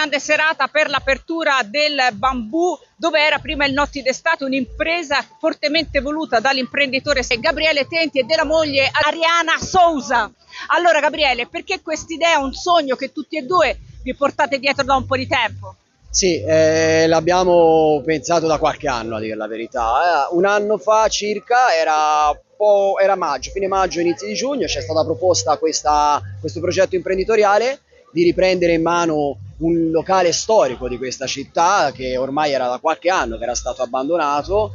grande serata per l'apertura del Bambù, dove era prima il Notti d'Estate, un'impresa fortemente voluta dall'imprenditore Gabriele Tenti e della moglie Ariana Sousa. Allora Gabriele, perché quest'idea è un sogno che tutti e due vi portate dietro da un po' di tempo? Sì, l'abbiamo pensato da qualche anno, a dire la verità. Un anno fa circa, era maggio, fine maggio, inizi di giugno, ci è stata proposta questo progetto imprenditoriale di riprendere in mano un locale storico di questa città che ormai era da qualche anno che era stato abbandonato,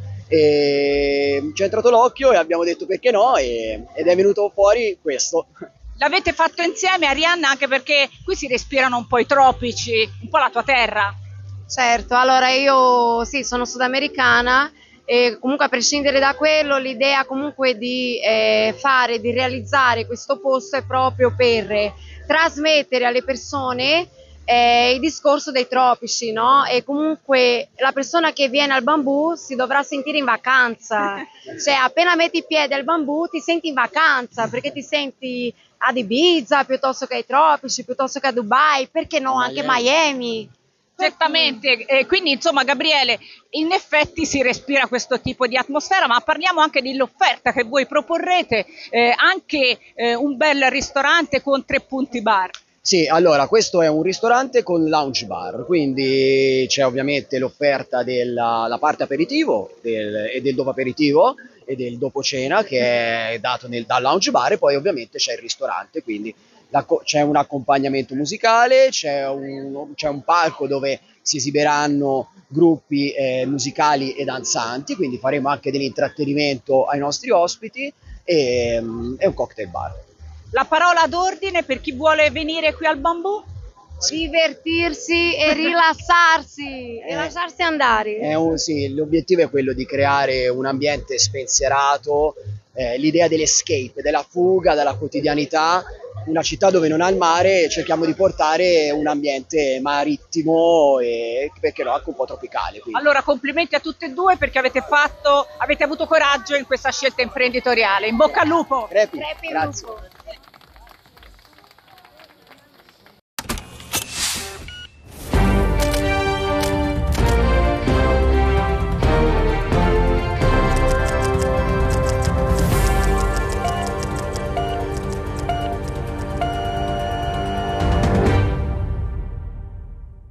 e ci è entrato l'occhio e abbiamo detto perché no, ed è venuto fuori questo. L'avete fatto insieme, Arianna, anche perché qui si respirano un po' i tropici, un po' la tua terra. Certo, allora io sì, sono sudamericana e comunque a prescindere da quello l'idea comunque di di realizzare questo posto è proprio per trasmettere alle persone il discorso dei tropici, no? E comunque la persona che viene al Bambù si dovrà sentire in vacanza, cioè appena metti piede al Bambù ti senti in vacanza perché ti senti ad Ibiza piuttosto che ai tropici, piuttosto che a Dubai, perché no, anche Miami. Certamente, quindi insomma Gabriele, in effetti si respira questo tipo di atmosfera, ma parliamo anche dell'offerta che voi proporrete, anche un bel ristorante con 3 punti bar. Sì, allora questo è un ristorante con lounge bar, quindi c'è ovviamente l'offerta della la parte aperitivo e del dopo aperitivo e del dopo cena che è dato dal lounge bar, e poi ovviamente c'è il ristorante, quindi c'è un accompagnamento musicale, c'è un palco dove si esibiranno gruppi musicali e danzanti, quindi faremo anche dell'intrattenimento ai nostri ospiti, e un cocktail bar. La parola d'ordine per chi vuole venire qui al Bambù? Divertirsi e rilassarsi e lasciarsi andare. Sì, l'obiettivo è quello di creare un ambiente spensierato, l'idea dell'escape, della fuga dalla quotidianità. Una città dove non ha il mare, cerchiamo di portare un ambiente marittimo e, perché no, anche un po' tropicale. Quindi. Allora complimenti a tutte e due perché avete avuto coraggio in questa scelta imprenditoriale. In bocca al lupo! Crepi, Crepi grazie. lupo.